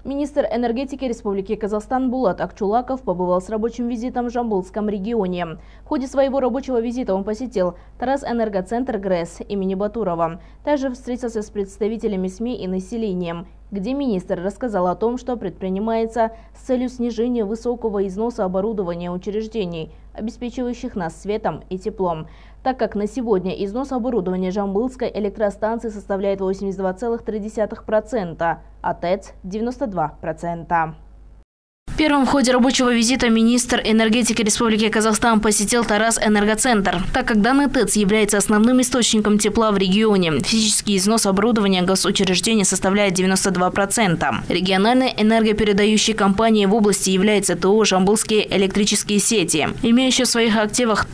Министр энергетики Республики Казахстан Булат Акчулаков побывал с рабочим визитом в Жамбылском регионе. В ходе своего рабочего визита он посетил Тараз-энергоцентр ГРЭС имени Батурова. Также встретился с представителями СМИ и населением, где министр рассказал о том, что предпринимается с целью снижения высокого износа оборудования учреждений, обеспечивающих нас светом и теплом, так как на сегодня износ оборудования Жамбылской электростанции составляет 82,3%, а ТЭЦ – 92%. Первым в ходе рабочего визита министр энергетики Республики Казахстан посетил Тараз-энергоцентр, так как данный ТЭЦ является основным источником тепла в регионе. Физический износ оборудования госучреждения составляет 92%. Региональной энергопередающей компанией в области является ТО «Жамбылские электрические сети», имеющая в своих активах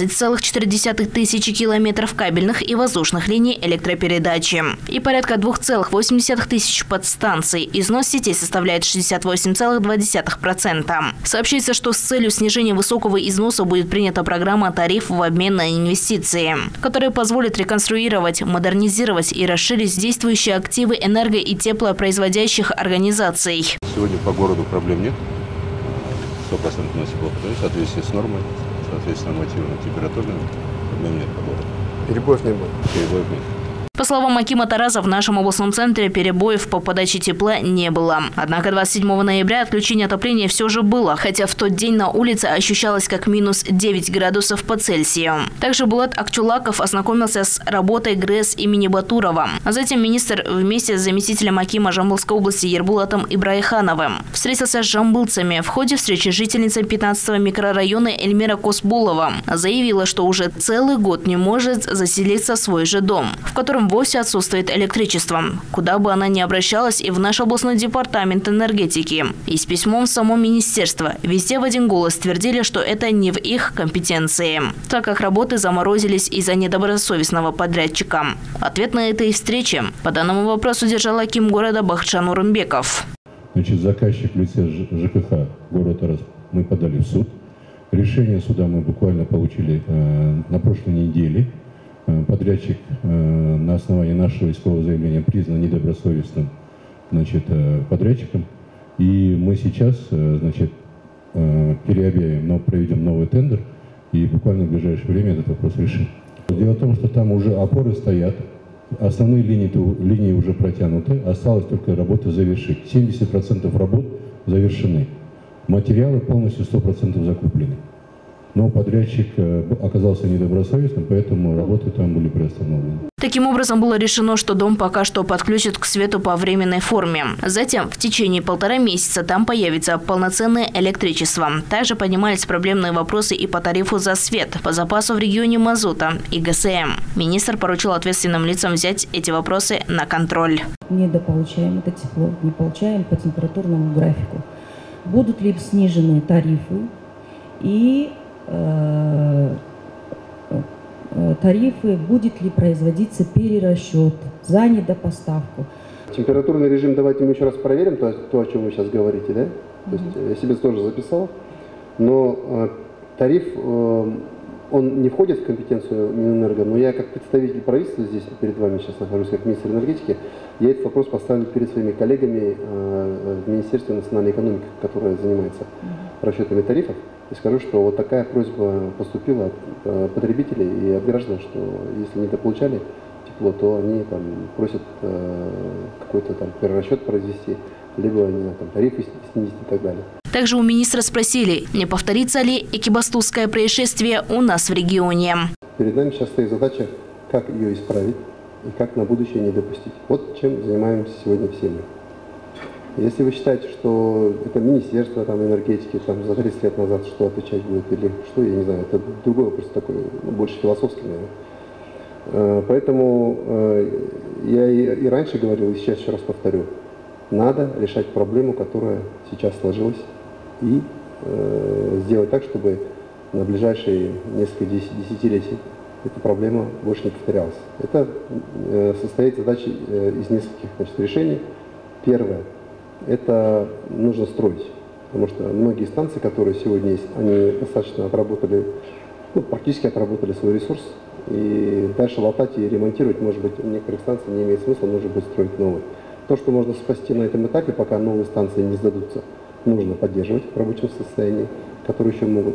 13,4 тысячи километров кабельных и воздушных линий электропередачи и порядка 2,8 тысяч подстанций. Износ сетей составляет 68,2%. Сообщается, что с целью снижения высокого износа будет принята программа «Тариф в обмен на инвестиции», которая позволит реконструировать, модернизировать и расширить действующие активы энерго- и теплопроизводящих организаций. Сегодня по городу проблем нет. 100% тепло, в соответствии с нормой, соответственно, нормативами температурными, проблем нет по городу. Перебоев не было? Перебоев нет. По словам акима Тараза, в нашем областном центре перебоев по подаче тепла не было. Однако 27 ноября отключение отопления все же было, хотя в тот день на улице ощущалось как минус 9 градусов по Цельсию. Также Булат Акчулаков ознакомился с работой ГРЭС имени Батурова. А затем министр вместе с заместителем акима Жамбылской области Ербулатом Ибрайхановым встретился с жамбылцами. В ходе встречи жительница 15-го микрорайона Эльмира Косбулова заявила, что уже целый год не может заселиться в свой же дом, в котором вовсе отсутствует электричество. Куда бы она ни обращалась, и в наш областной департамент энергетики, и с письмом в само министерство, везде в один голос твердили, что это не в их компетенции, так как работы заморозились из-за недобросовестного подрядчика. Ответ на этой встрече по данному вопросу держал аким города Бахтжан Урымбеков. Заказчик в лице ЖКХ города Тараз мы подали в суд. Решение суда мы буквально получили на прошлой неделе. Подрядчик на основании нашего искового заявления признан недобросовестным подрядчиком. И мы сейчас переобъявим, но проведем новый тендер и буквально в ближайшее время этот вопрос решим. Дело в том, что там уже опоры стоят, основные линии уже протянуты, осталось только работу завершить. 70% работ завершены, материалы полностью 100% закуплены. Но подрядчик оказался недобросовестным, поэтому работы там были приостановлены. Таким образом, было решено, что дом пока что подключат к свету по временной форме. Затем, в течение 1,5 месяца там появится полноценное электричество. Также поднимались проблемные вопросы и по тарифу за свет, по запасу в регионе мазута и ГСМ. Министр поручил ответственным лицам взять эти вопросы на контроль. Недополучаем это тепло, не получаем по температурному графику. Будут ли снижены тарифы и тарифы, будет ли производиться перерасчет за недопоставку. Температурный режим, давайте мы еще раз проверим, то, о чем вы сейчас говорите, да? То есть, я себе тоже записал, но тариф, он не входит в компетенцию Минэнерго, но я как представитель правительства здесь перед вами сейчас нахожусь, как министр энергетики, я этот вопрос поставлю перед своими коллегами в Министерстве национальной экономики, которое занимается расчетами тарифов. И скажу, что вот такая просьба поступила от потребителей и от граждан, что если недополучали тепло, то они там просят какой-то там перерасчет произвести, либо не знаю, там, тарифы снизить и так далее. Также у министра спросили, не повторится ли экибастузское происшествие у нас в регионе. Перед нами сейчас стоит задача, как ее исправить и как на будущее не допустить. Вот чем занимаемся сегодня все мы. Если вы считаете, что это министерство энергетики за 30 лет назад что отвечать будет или что, я не знаю, это другой вопрос такой, больше философский, наверное. Поэтому я и раньше говорил, и сейчас еще раз повторю, надо решать проблему, которая сейчас сложилась, и сделать так, чтобы на ближайшие несколько десятилетий эта проблема больше не повторялась. Это состоит задача из нескольких решений. Первое. Это нужно строить, потому что многие станции, которые сегодня есть, они достаточно отработали, практически отработали свой ресурс, и дальше латать и ремонтировать, может быть, у некоторых станций не имеет смысла, нужно будет строить новые. То, что можно спасти на этом этапе, пока новые станции не сдадутся, нужно поддерживать в рабочем состоянии, которые еще могут.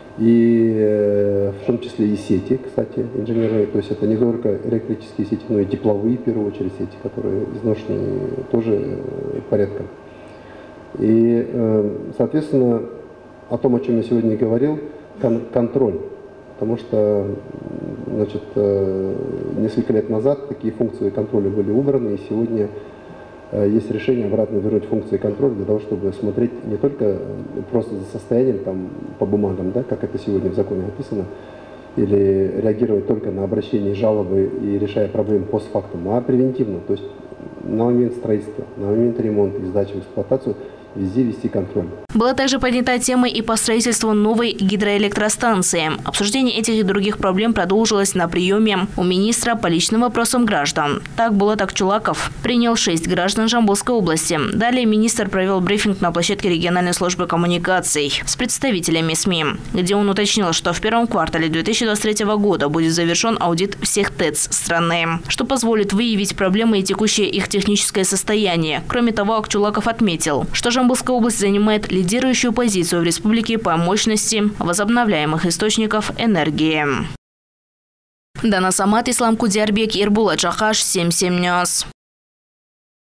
И в том числе и сети, кстати, инженерные. То есть это не только электрические сети, но и тепловые, в первую очередь, сети, которые изношены тоже порядком. И, соответственно, о том, о чем я сегодня и говорил, контроль. Потому что, значит, несколько лет назад такие функции контроля были убраны, и сегодня есть решение обратно вернуть функции контроля для того, чтобы смотреть не только просто за состоянием там, по бумагам, да, как это сегодня в законе описано, или реагировать только на обращения, жалобы и решая проблемы постфактум, а превентивно, то есть на момент строительства, на момент ремонта и сдачи в эксплуатацию везде вести контроль. Была также поднята тема и по строительству новой гидроэлектростанции. Обсуждение этих и других проблем продолжилось на приеме у министра по личным вопросам граждан. Так Булат Акчулаков принял 6 граждан Жамбылской области. Далее министр провел брифинг на площадке региональной службы коммуникаций с представителями СМИ, где он уточнил, что в первом квартале 2023 года будет завершен аудит всех ТЭЦ страны, что позволит выявить проблемы и текущее их техническое состояние. Кроме того, Акчулаков отметил, что Жамбылская область занимает лидирующую позицию в республике по мощности возобновляемых источников энергии. Дана Самат, Ислам Кудиарбек, Ирбулат Жахаш, 7/7 News.